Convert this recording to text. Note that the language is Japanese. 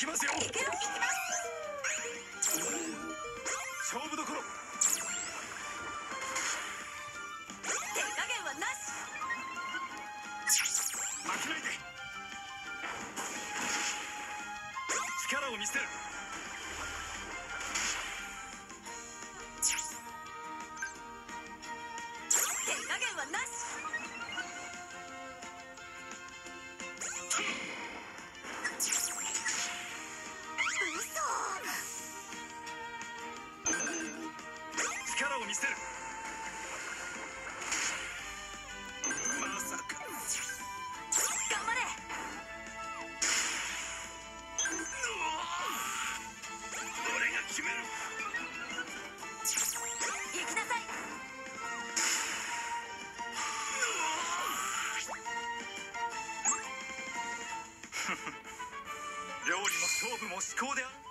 きますよ。 行くよ。行きます。 勝負どころ。 手加減はなし。 負けないで。力を見せる。 手加減はなし。 力を見せる。まさか。 頑張れ。 俺が決める。 行きなさい。 料理も勝負も至高である。